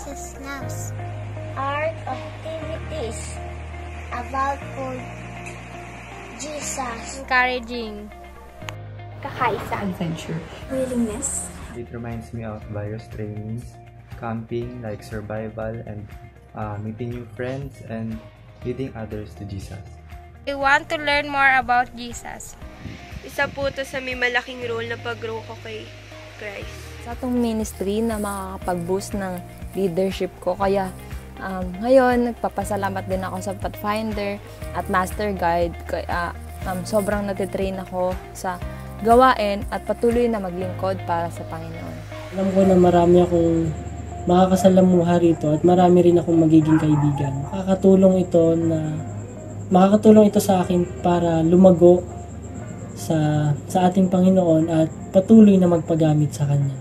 Jesus loves. Art activities about food. Jesus. Encouraging. Kakaisa. Adventure. Willingness. It reminds me of various trainings, camping like survival and meeting new friends and leading others to Jesus. I want to learn more about Jesus. Isa po ito sa may malaking role na pag-grow ko kay Christ. Sa itong ministry na makakapag-boost ng leadership ko. Kaya ngayon, nagpapasalamat din ako sa Pathfinder at Master Guide. Kaya sobrang natitrain ako sa gawain at patuloy na maglingkod para sa Panginoon. Alam ko na marami akong makakasalamuha rito at marami rin akong magiging kaibigan. Makakatulong ito sa akin para lumago sa ating Panginoon at patuloy na magpagamit sa Kanya.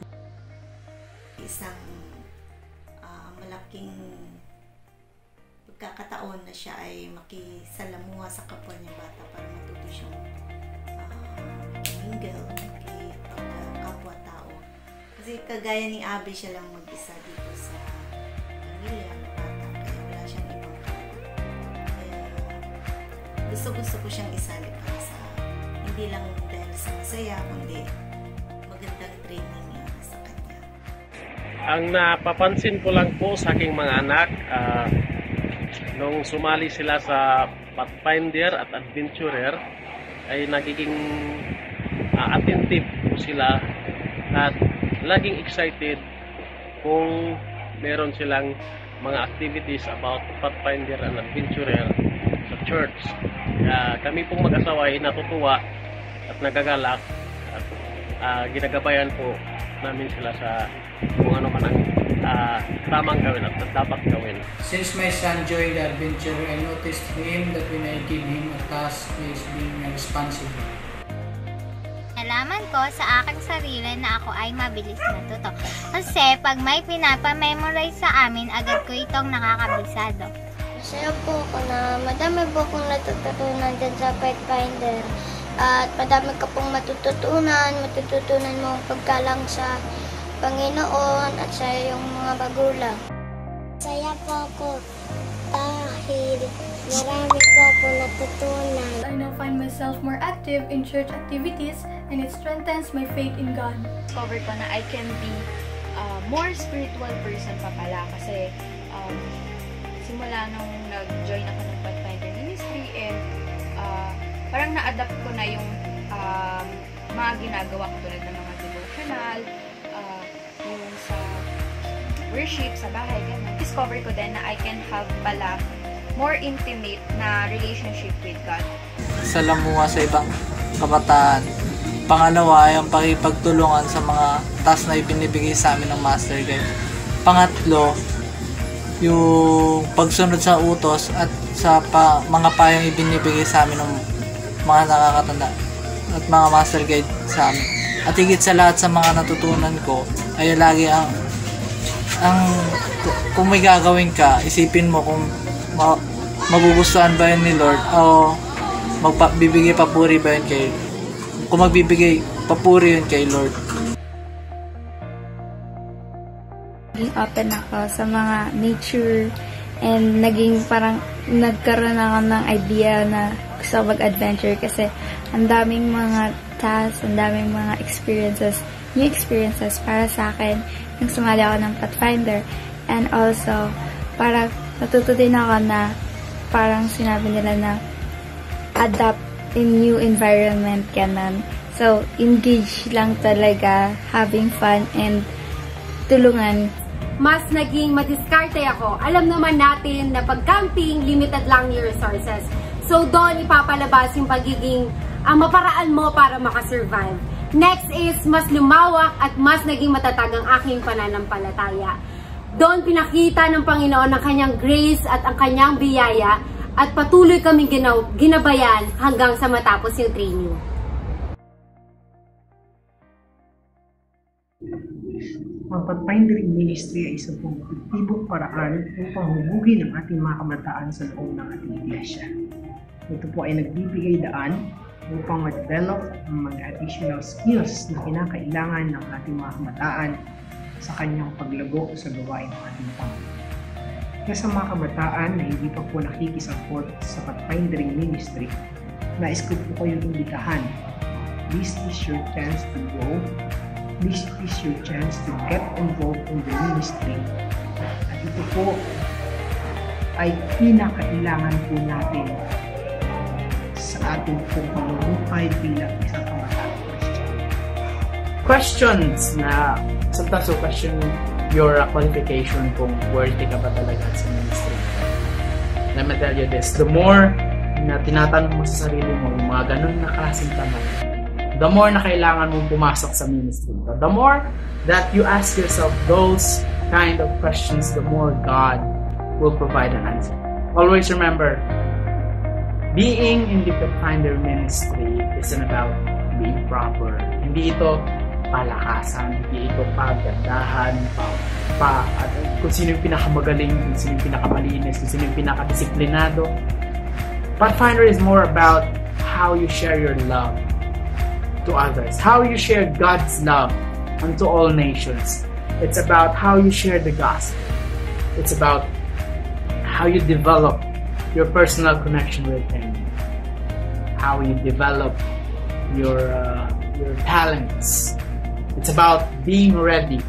Isang malaking pagkakataon na siya ay makisalamuha sa kapwa niyang bata para matuto siyang mingle, makipagkapwa-tao. Kasi kagaya ni Abby, siya lang mag-isa dito sa pamilya ng bata, kaya wala siyang ibang kapwa. Kaya gusto ko siyang isali para sa hindi lang dahil sa masaya, kundi magandang training niya sa kanya. Ang napapansin ko lang po sa aking mga anak, nung sumali sila sa Pathfinder at Adventurer, ay nagiging attentive po sila at laging excited kung meron silang mga activities about Pathfinder and Adventurer sa church. Kami pong mag-asawa ay natutuwa at nagagalak at ginagabayan po namin sila sa kung ano man ang tamang gawin at dapat gawin. Since my son joined the adventure, I noticed him that when I give him a task, he is being responsible. Nalaman ko sa aking sarili na ako ay mabilis matuto. Kasi pag may pinapamemorize sa amin, agad ko itong nakakabisado. Masaya po ako na madami po akong natututunan dyan sa Pathfinder. At madami ka pong matututunan mo pagkalang sa Panginoon at sa iyong mga magulang. Masaya po ako dahil marami po ako natutunan. I now find myself more active in church activities and it strengthens my faith in God. Discover ko na I can be more spiritual person pa pala kasi simula nung nag-join ako ng Pathfinder Ministry and parang na-adapt ko na yung mga ginagawa ko tulad ng mga devotional, yung sa worship, sa bahay, gano'n. Discover ko din na I can have pala more intimate na relationship with God. Salamuha sa ibang kabataan. Pangalawa ay ang pakipagtulungan sa mga task na ibinibigay sa amin ng Master Guide. Pangatlo, yung pagsunod sa utos at sa mga payong ibinibigay sa amin ng mga nakakatanda at mga Master Guide sa amin. At higit sa lahat sa mga natutunan ko ay lagi ang kung may gagawin ka, isipin mo kung magugustuhan ba yun ni Lord o magbibigay papuri ba yun kay kung magbibigay papuri yun kay Lord. Naging open ako sa mga nature and nagkaroon ako ng idea na gusto mag-adventure kasi ang daming mga tasks, ang daming mga new experiences para sa akin nung sumali ako ng Pathfinder. And also, parang natuto din ako na parang sinabi nila na adapt in new environment ganun. So, engage lang talaga, having fun and tulungan. Mas naging madiskarte ako. Alam naman natin na pag camping, limited lang yung resources. So, doon ipapalabas yung pagiging maparaan mo para makasurvive. Next is, mas lumawak at mas naging matatag ang aking pananampalataya. Doon pinakita ng Panginoon ang kanyang grace at ang kanyang biyaya at patuloy kaming ginabayan hanggang sa matapos yung training. Ang Pathfinder Ministry ay isang epektibong paraan upang hubugin ang ating mga kabataan sa loob ng ating iglesia. Ito po ay nagbibigay daan upang ma-develop ang mga additional skills na kinakailangan ng ating mga kabataan sa kanyang paglago sa gawain ng ating Panginoon. Kaya sa mga kabataan na hindi pa po nakikisangkot sa Pathfindering Ministry, nais ko po kayong imbitahan. This is your chance to go. This is your chance to get involved in the ministry. At ito po ay pinakailangan po natin sa ating pong pamumuhay bilang isang kabataan Christian. Questions na sometimes will question your qualification kung worthy ka ba talaga sa ministry. Let me tell you this, the more na tinatanong mo sa sarili mo yung mga ganun na klaseng tanong, the more na kailangan mong pumasok sa ministry. The more that you ask yourself those kind of questions, the more God will provide an answer. Always remember, being in the Pathfinder ministry isn't about being proper. Hindi ito palakasan, hindi ito pagandahan, at kung sino yung pinakamagaling, kung sino yung pinakamalinis, kung sino yung pinakadisiplinado. Pathfinder is more about how you share your love to others, how you share God's love unto all nations. It's about how you share the gospel. It's about how you develop your personal connection with Him, how you develop your talents. It's about being ready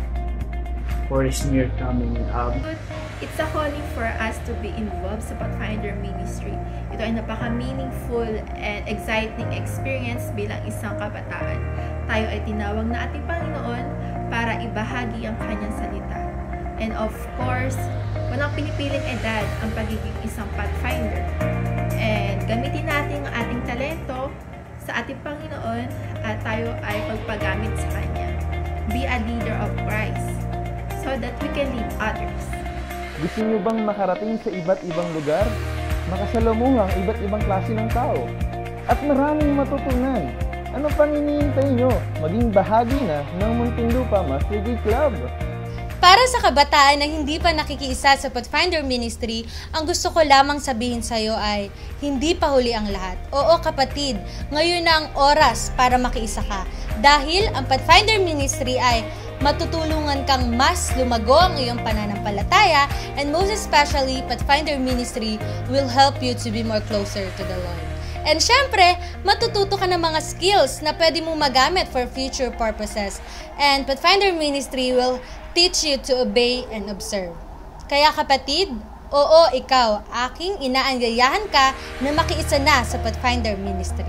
for His near coming. It's a calling for us to be involved sa Pathfinder Ministry. Ito ay napaka-meaningful and exciting experience bilang isang kabataan. Tayo ay tinawag na ating Panginoon para ibahagi ang Kanyang salita. And of course, walang pinipiling edad ang pagiging isang Pathfinder. And gamitin natin ang ating talento sa ating Panginoon at tayo ay pagpagamit sa Kanya. Be a leader of Christ so that we can lead others. Gusto niyo bang makarating sa iba't ibang lugar? Makasalamuha ang iba't ibang klase ng tao? At maraming matutunan. Ano pang iniintay nyo? Maging bahagi na ng Muntinlupa Master G Club. Para sa kabataan na hindi pa nakikiisa sa Pathfinder Ministry, ang gusto ko lamang sabihin sa iyo ay, hindi pa huli ang lahat. Oo kapatid, ngayon na ang oras para makiisa ka. Dahil ang Pathfinder Ministry ay matutulungan kang mas lumago ang iyong pananampalataya, and most especially, Pathfinder Ministry will help you to be more closer to the Lord. And syempre, matututo ka ng mga skills na pwede mong magamit for future purposes. And Pathfinder Ministry will teach you to obey and observe. Kaya kapatid, oo ikaw, aking inaanyayahan ka na makiisa na sa Pathfinder Ministry.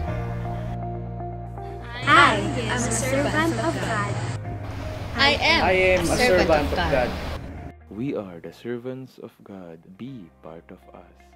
I am a servant of God. I am a servant of God. We are the servants of God. Be part of us.